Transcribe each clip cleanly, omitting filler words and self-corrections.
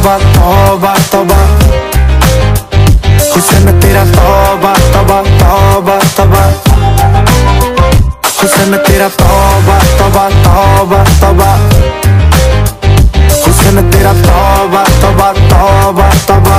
तौबा तौबा तौबा, हुस्न तेरा तौबा तौबा तौबा तौबा, हुस्न तेरा तौबा तौबा तौबा तौबा, हुस्न तेरा तौबा तौबा तौबा तौबा।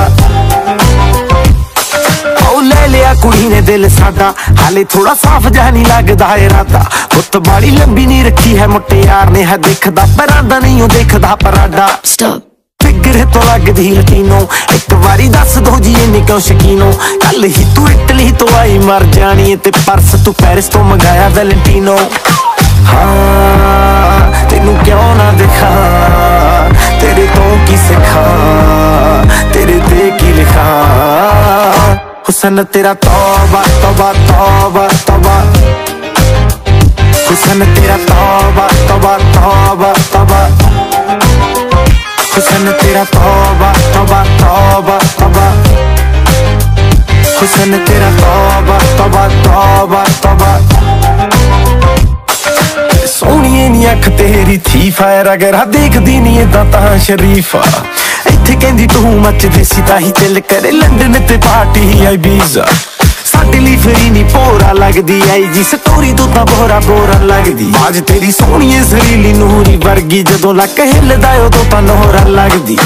ले लिया कुड़ी ने दिल साडा, हाले थोड़ा साफ जहा नहीं लगदा इरादा। गुत्त बाड़ी लंबी नहीं रखी है मुटियार ने, है देखदा परांदा नहीं हो देखदा पराडा। फिगर तो लगदी लटीनो, एक बारी दस दो जी इन्नी क्यों शकीनो। कल ही तू इटली तो आई मर जानी, ते परस तू पेरिस तो मंगाया वैलेंटिनो। हाँ तेनू क्यों ना दिखा, तेरे तो की सिखा, तेरे ते की लिखा। हुस्न तेरा तौबा तौबा तौबा तौबा, हुस्न तेरा तौबा तौबा तौबा तौबा, हुस्न तेरा तौबा तौबा तौबा तौबा, हुस्न तेरा तौबा तौबा तौबा तौबा। सोहणीए नी अख तेरी थी फायर, अगर देखदी नी इदां तां शरीफा। इत्थे कहंदी तू मच देसी ताही दिल करे, लंडन ते पार्टी ही आई बीजा। साडे लई फ्री नी भोरा लगदी आई जी, स्टोरी तू तां बोरा बोरा लगदी। बाज तेरी सोहणीए सरीली नूरी वर्गी, जदों लक हिलदा उदों तां नोहरा लगदी।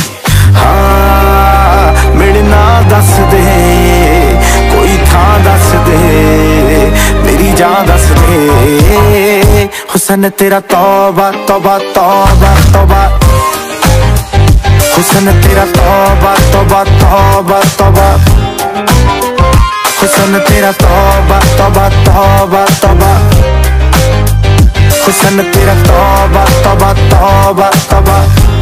हाँ मिलना दस दे, कोई थां दस दे, मेरी जान दस दे। हुस्न तेरा तौबा तौबा तौबा तौबा, हुस्न तेरा तौबा तौबा तौबा तौबा, हुस्न तेरा तौबा तौबा तौबा तौबा, हुस्न तेरा तौबा तौबा तौबा तौबा।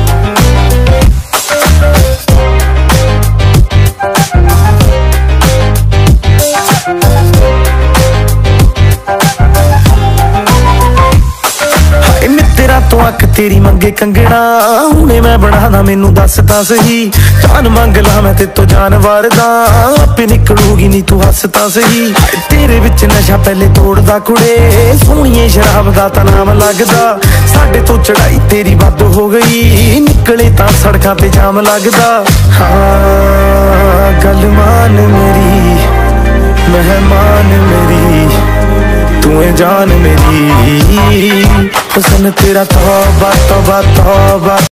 तो अख तेरी मंगे कंगना, हुणे मैं बनाना मैनू दस तां सही। जान मंग ला मैं तेरे तो जान वारदा, आपे निकलूगी नी तू हस तां सही। तेरे विच नशा पहले तोड़दा कुड़े, सोहणीए शराब दा तां नाम लगदा। साडे तो चढ़ाई तेरी वध हो गई, निकले तां सड़कां ते जाम लगदा। हाँ गल मान मेरी मेहमान मेरी, तू है जान मेरी। हुस्न तेरा तौबा तौबा तौबा।